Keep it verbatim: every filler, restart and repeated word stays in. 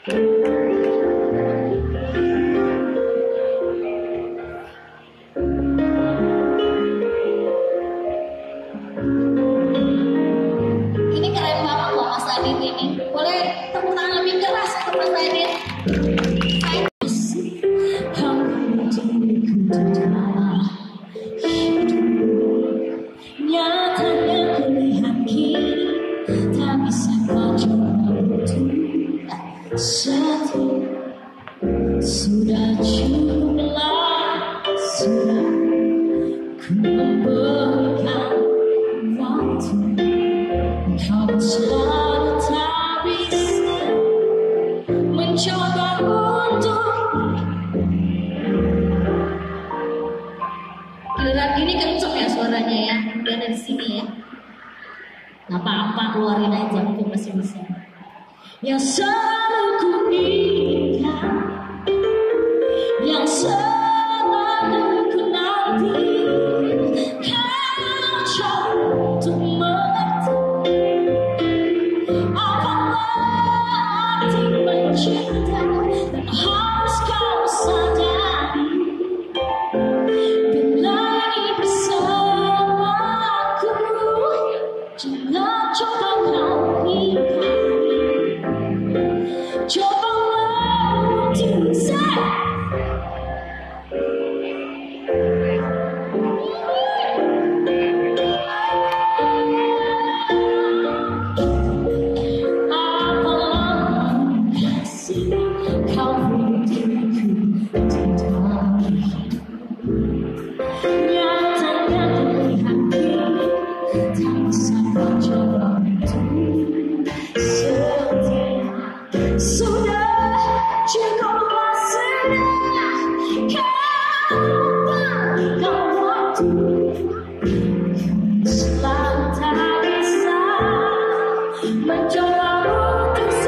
Ini keren banget loh Mas Adit ini. Boleh tepuk tangan lebih keras untuk Mas Adit. Nyatanya kulihat kini tak bisa kau coba untuk setia. Sudah cukuplah, sudah ku memberikan waktu. Kau selalu tak bisa mencoba untuk. Giliran gini kenceng ya suaranya ya, udah dari sini ya. Gak apa-apa, keluarin aja mungkin masih bisa. Yang selalu ku inginkan, yang selalu ku nanti, kau coba untuk mengerti apa arti mencinta. Dan harus kau sadari, bila ini bersamaku, jangan coba kau ingkari. Cobalah untuk saya. Selalu tak bisa mencoba untuk